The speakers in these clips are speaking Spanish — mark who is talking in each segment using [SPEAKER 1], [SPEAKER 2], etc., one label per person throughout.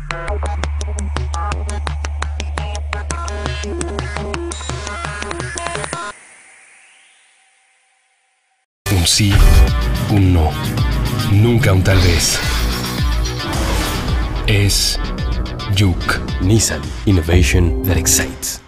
[SPEAKER 1] Un sí, un no, nunca un tal vez. Es Juke. Nissan Innovation that excites.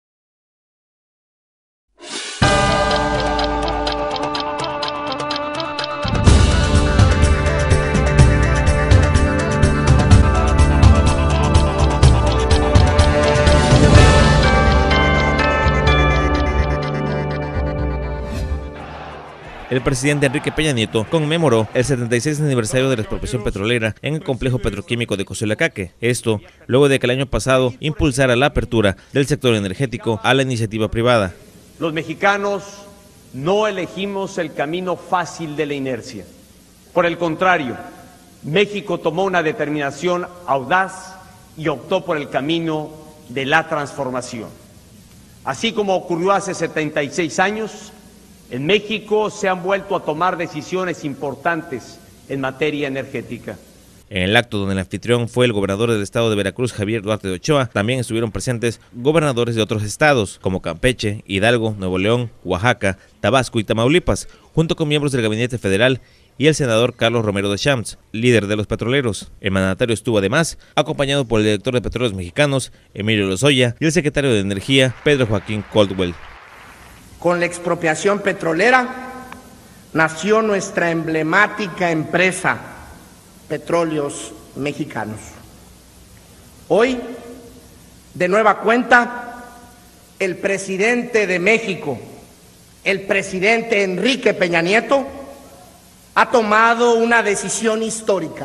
[SPEAKER 2] El presidente Enrique Peña Nieto conmemoró el 76 aniversario de la expropiación petrolera en el complejo petroquímico de Cosoleacaque. Esto luego de que el año pasado impulsara la apertura del sector energético a la iniciativa privada.
[SPEAKER 3] Los mexicanos no elegimos el camino fácil de la inercia. Por el contrario, México tomó una determinación audaz y optó por el camino de la transformación. Así como ocurrió hace 76 años, en México se han vuelto a tomar decisiones importantes en materia energética.
[SPEAKER 2] En el acto donde el anfitrión fue el gobernador del estado de Veracruz, Javier Duarte de Ochoa, también estuvieron presentes gobernadores de otros estados, como Campeche, Hidalgo, Nuevo León, Oaxaca, Tabasco y Tamaulipas, junto con miembros del gabinete federal y el senador Carlos Romero Deschamps, líder de los petroleros. El mandatario estuvo además acompañado por el director de Petróleos Mexicanos, Emilio Lozoya, y el secretario de Energía, Pedro Joaquín Caldwell.
[SPEAKER 4] Con la expropiación petrolera nació nuestra emblemática empresa Petróleos Mexicanos. Hoy, de nueva cuenta, el presidente de México, el presidente Enrique Peña Nieto, ha tomado una decisión histórica: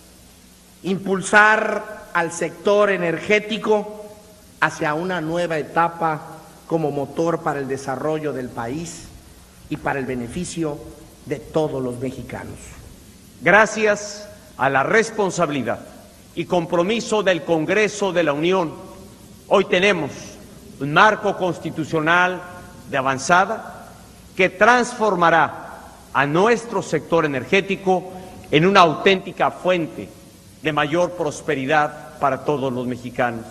[SPEAKER 4] impulsar al sector energético hacia una nueva etapa como motor para el desarrollo del país y para el beneficio de todos los mexicanos.
[SPEAKER 3] Gracias a la responsabilidad y compromiso del Congreso de la Unión, hoy tenemos un marco constitucional de avanzada que transformará a nuestro sector energético en una auténtica fuente de mayor prosperidad para todos los mexicanos.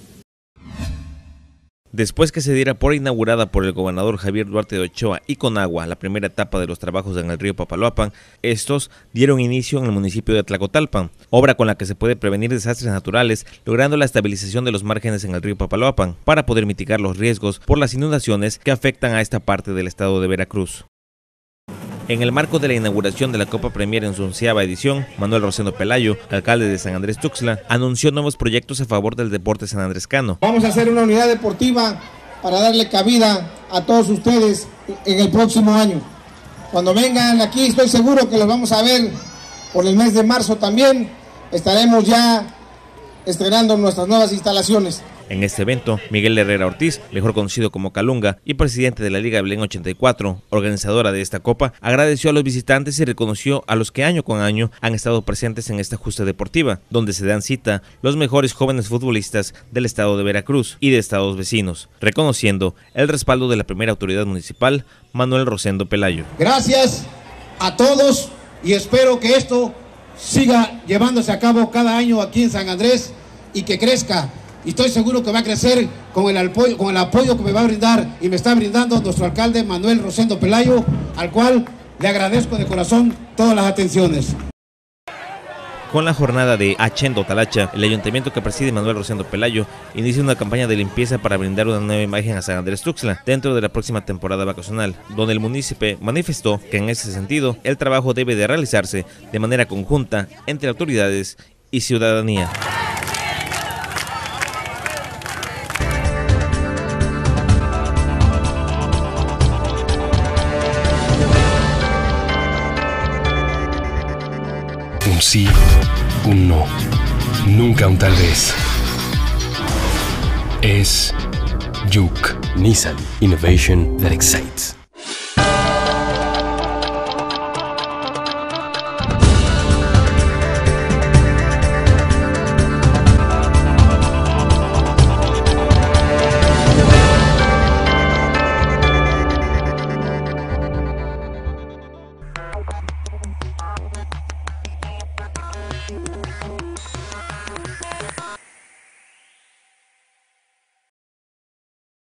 [SPEAKER 2] Después que se diera por inaugurada por el gobernador Javier Duarte de Ochoa y Conagua la primera etapa de los trabajos en el río Papaloapan, estos dieron inicio en el municipio de Tlacotalpan, obra con la que se puede prevenir desastres naturales, logrando la estabilización de los márgenes en el río Papaloapan para poder mitigar los riesgos por las inundaciones que afectan a esta parte del estado de Veracruz. En el marco de la inauguración de la Copa Premier en su 11ª edición, Manuel Rosendo Pelayo, alcalde de San Andrés Tuxtla, anunció nuevos proyectos a favor del deporte sanandrescano.
[SPEAKER 5] Vamos a hacer una unidad deportiva para darle cabida a todos ustedes en el próximo año. Cuando vengan aquí, estoy seguro que los vamos a ver por el mes de marzo también. Estaremos ya estrenando nuestras nuevas instalaciones.
[SPEAKER 2] En este evento, Miguel Herrera Ortiz, mejor conocido como Calunga y presidente de la Liga Belén 84, organizadora de esta copa, agradeció a los visitantes y reconoció a los que año con año han estado presentes en esta justa deportiva, donde se dan cita los mejores jóvenes futbolistas del estado de Veracruz y de estados vecinos, reconociendo el respaldo de la primera autoridad municipal, Manuel Rosendo Pelayo.
[SPEAKER 5] Gracias a todos y espero que esto siga llevándose a cabo cada año aquí en San Andrés y que crezca. Y estoy seguro que va a crecer con el apoyo que me va a brindar y me está brindando nuestro alcalde Manuel Rosendo Pelayo, al cual le agradezco de corazón todas las atenciones.
[SPEAKER 2] Con la jornada de Achendo Talacha, el ayuntamiento que preside Manuel Rosendo Pelayo inicia una campaña de limpieza para brindar una nueva imagen a San Andrés Tuxtla dentro de la próxima temporada vacacional, donde el municipio manifestó que en ese sentido el trabajo debe de realizarse de manera conjunta entre autoridades y ciudadanía.
[SPEAKER 1] Un sí, un no, nunca un tal vez. Es Juke. Nissan Innovation that excites.